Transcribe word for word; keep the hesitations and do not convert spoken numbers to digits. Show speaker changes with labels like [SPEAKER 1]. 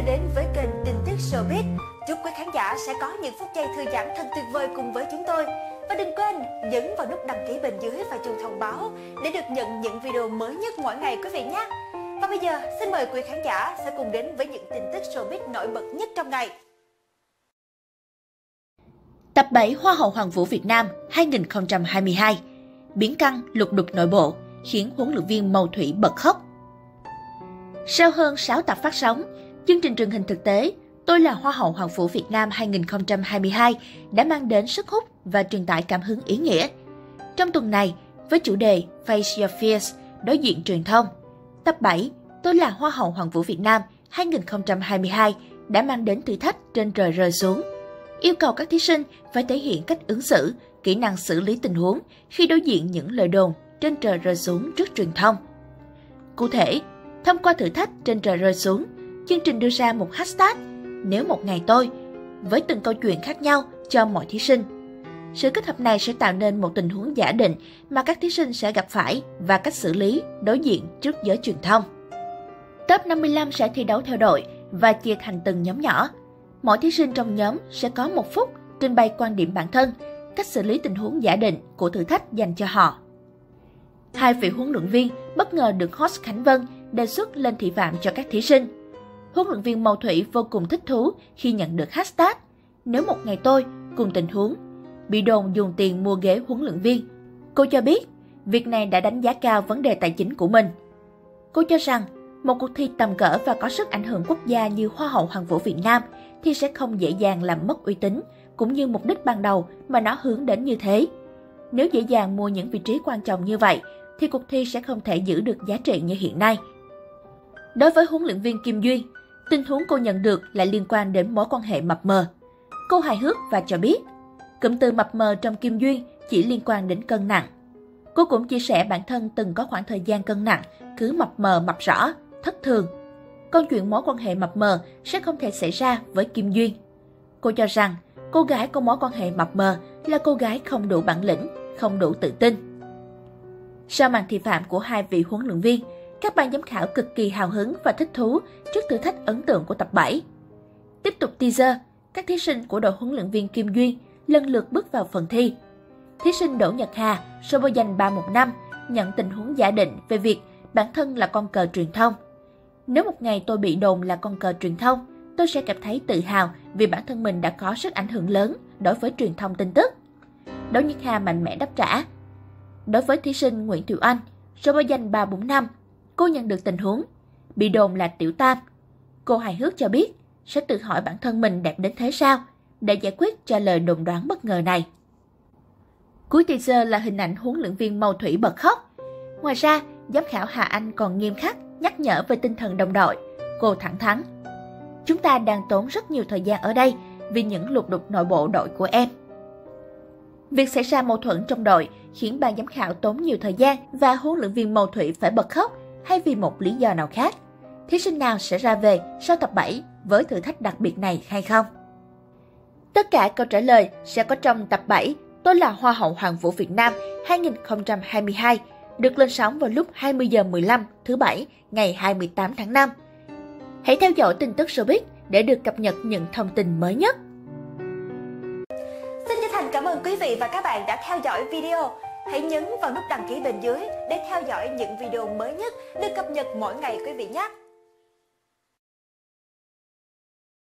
[SPEAKER 1] đến với kênh tin tức showbiz. Chúc quý khán giả sẽ có những phút giây thư giãn thật tuyệt vời cùng với chúng tôi. Và đừng quên nhấn vào nút đăng ký bên dưới và chuông thông báo để được nhận những video mới nhất mỗi ngày quý vị nhé. Và bây giờ xin mời quý khán giả sẽ cùng đến với những tin tức showbiz nổi bật nhất trong ngày.
[SPEAKER 2] Tập bảy Hoa hậu Hoàng vũ Việt Nam hai nghìn không trăm hai mươi hai. Biến căng lục đục nội bộ khiến huấn luyện viên Màu Thủy bật khóc. Sau hơn sáu tập phát sóng, chương trình truyền hình thực tế Tôi là Hoa hậu Hoàng vũ Việt Nam hai nghìn không trăm hai mươi hai đã mang đến sức hút và truyền tải cảm hứng ý nghĩa. Trong tuần này, với chủ đề Face Your Fears, đối diện truyền thông, tập bảy Tôi là Hoa hậu Hoàng vũ Việt Nam hai nghìn không trăm hai mươi hai đã mang đến thử thách trên trời rơi xuống, yêu cầu các thí sinh phải thể hiện cách ứng xử, kỹ năng xử lý tình huống khi đối diện những lời đồn trên trời rơi xuống trước truyền thông. Cụ thể, thông qua thử thách trên trời rơi xuống, chương trình đưa ra một hashtag Nếu một ngày tôi, với từng câu chuyện khác nhau cho mọi thí sinh. Sự kết hợp này sẽ tạo nên một tình huống giả định mà các thí sinh sẽ gặp phải và cách xử lý đối diện trước giới truyền thông. Top năm mươi lăm sẽ thi đấu theo đội và chia thành từng nhóm nhỏ. Mỗi thí sinh trong nhóm sẽ có một phút trình bày quan điểm bản thân, cách xử lý tình huống giả định của thử thách dành cho họ. Hai vị huấn luyện viên bất ngờ được host Khánh Vân đề xuất lên thị phạm cho các thí sinh. Huấn luyện viên Màu Thủy vô cùng thích thú khi nhận được hashtag Nếu một ngày tôi cùng tình huống bị đồn dùng tiền mua ghế huấn luyện viên. Cô cho biết việc này đã đánh giá cao vấn đề tài chính của mình. Cô cho rằng một cuộc thi tầm cỡ và có sức ảnh hưởng quốc gia như Hoa hậu Hoàng vũ Việt Nam thì sẽ không dễ dàng làm mất uy tín cũng như mục đích ban đầu mà nó hướng đến như thế. Nếu dễ dàng mua những vị trí quan trọng như vậy thì cuộc thi sẽ không thể giữ được giá trị như hiện nay. Đối với huấn luyện viên Kim Duyên, tình huống cô nhận được lại liên quan đến mối quan hệ mập mờ. Cô hài hước và cho biết, cụm từ mập mờ trong Kim Duyên chỉ liên quan đến cân nặng. Cô cũng chia sẻ bản thân từng có khoảng thời gian cân nặng cứ mập mờ mập rõ, thất thường. Câu chuyện mối quan hệ mập mờ sẽ không thể xảy ra với Kim Duyên. Cô cho rằng cô gái có mối quan hệ mập mờ là cô gái không đủ bản lĩnh, không đủ tự tin. Sau màn thị phạm của hai vị huấn luyện viên, các ban giám khảo cực kỳ hào hứng và thích thú trước thử thách ấn tượng của tập bảy. Tiếp tục teaser, các thí sinh của đội huấn luyện viên Kim Duyên lần lượt bước vào phần thi. Thí sinh Đỗ Nhật Hà, số báo danh ba một năm, nhận tình huống giả định về việc bản thân là con cờ truyền thông. Nếu một ngày tôi bị đồn là con cờ truyền thông, tôi sẽ cảm thấy tự hào vì bản thân mình đã có sức ảnh hưởng lớn đối với truyền thông tin tức. Đỗ Nhật Hà mạnh mẽ đáp trả. Đối với thí sinh Nguyễn Thùy Anh, số báo danh ba bốn năm, cô nhận được tình huống bị đồn là tiểu tam. Cô hài hước cho biết sẽ tự hỏi bản thân mình đẹp đến thế sao để giải quyết cho lời đồn đoán bất ngờ này. Cuối teaser là hình ảnh huấn luyện viên Màu Thủy bật khóc. Ngoài ra, giám khảo Hà Anh còn nghiêm khắc nhắc nhở về tinh thần đồng đội. Cô thẳng thắn: Chúng ta đang tốn rất nhiều thời gian ở đây vì những lục đục nội bộ đội của em. Việc xảy ra mâu thuẫn trong đội khiến ban giám khảo tốn nhiều thời gian và huấn luyện viên Màu Thủy phải bật khóc hay vì một lý do nào khác. Thí sinh nào sẽ ra về sau tập bảy với thử thách đặc biệt này hay không? Tất cả câu trả lời sẽ có trong tập bảy Tôi là Hoa hậu Hoàng vũ Việt Nam hai nghìn không trăm hai mươi hai, được lên sóng vào lúc hai mươi giờ mười lăm thứ Bảy ngày hai mươi tám tháng năm. Hãy theo dõi tin tức showbiz để được cập nhật những thông tin mới nhất.
[SPEAKER 1] Xin chân thành cảm ơn quý vị và các bạn đã theo dõi video. Hãy nhấn vào nút đăng ký bên dưới để theo dõi những video mới nhất được cập nhật mỗi ngày quý vị nhé.